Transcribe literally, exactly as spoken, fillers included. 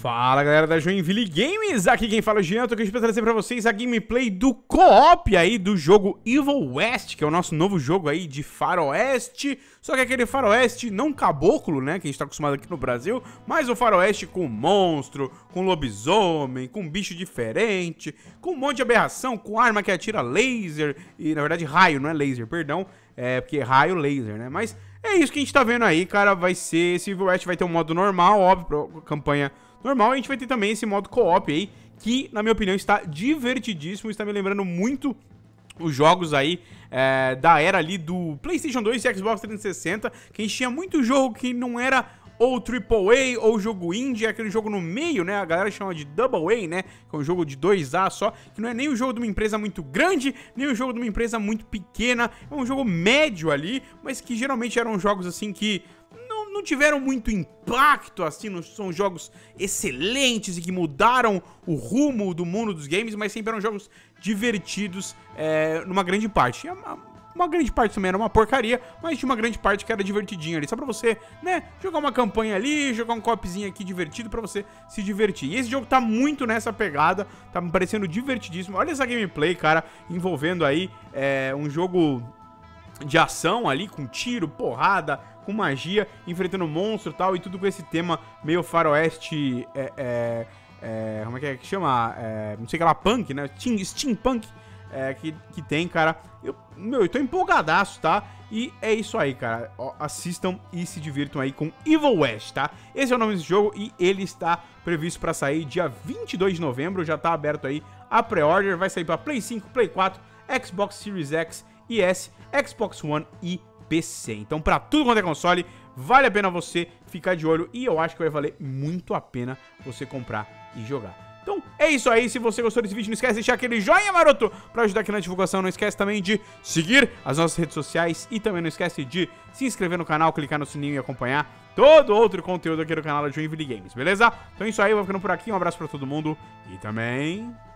Fala galera da Joinville Games, aqui quem fala é o Jean, tô aqui pra trazer pra vocês a gameplay do co-op aí do jogo Evil West, que é o nosso novo jogo aí de faroeste, só que aquele faroeste não caboclo, né, que a gente tá acostumado aqui no Brasil, mas o faroeste com monstro, com lobisomem, com bicho diferente, com um monte de aberração, com arma que atira laser, e na verdade raio, não é laser, perdão, é porque é raio laser, né, mas é isso que a gente tá vendo aí, cara, vai ser, esse Evil West vai ter um modo normal, óbvio, pra campanha normal, a gente vai ter também esse modo co-op aí, que, na minha opinião, está divertidíssimo, está me lembrando muito os jogos aí é, da era ali do PlayStation dois e Xbox trezentos e sessenta, que a gente tinha muito jogo que não era ou triplo A ou jogo indie, aquele jogo no meio, né, a galera chama de Double A, né, que é um jogo de dois A só, que não é nem o jogo de uma empresa muito grande, nem o jogo de uma empresa muito pequena, é um jogo médio ali, mas que geralmente eram jogos assim que não tiveram muito impacto, assim, não são jogos excelentes e que mudaram o rumo do mundo dos games, mas sempre eram jogos divertidos é, numa grande parte. Uma, uma grande parte também era uma porcaria, mas tinha uma grande parte que era divertidinha ali, só pra você, né, jogar uma campanha ali, jogar um copzinho aqui divertido pra você se divertir. E esse jogo tá muito nessa pegada, tá me parecendo divertidíssimo. Olha essa gameplay, cara, envolvendo aí é, um jogo de ação ali, com tiro, porrada, com magia, enfrentando monstro e tal, e tudo com esse tema meio faroeste, é, é, é, como é que é que chama? É, não sei o que lá, punk, né? Steam, steampunk é, que, que tem, cara. Eu, meu, eu tô empolgadaço, tá? E é isso aí, cara. Ó, assistam e se divirtam aí com Evil West, tá? Esse é o nome desse jogo e ele está previsto pra sair dia vinte e dois de novembro, já tá aberto aí a pré-order, vai sair pra Play cinco, Play quatro, Xbox Series X e S, Xbox One e P C. Então, pra tudo quanto é console, vale a pena você ficar de olho e eu acho que vai valer muito a pena você comprar e jogar. Então, é isso aí. Se você gostou desse vídeo, não esquece de deixar aquele joinha maroto pra ajudar aqui na divulgação. Não esquece também de seguir as nossas redes sociais e também não esquece de se inscrever no canal, clicar no sininho e acompanhar todo outro conteúdo aqui do canal da Joinville Games, beleza? Então é isso aí, eu vou ficando por aqui. Um abraço pra todo mundo e também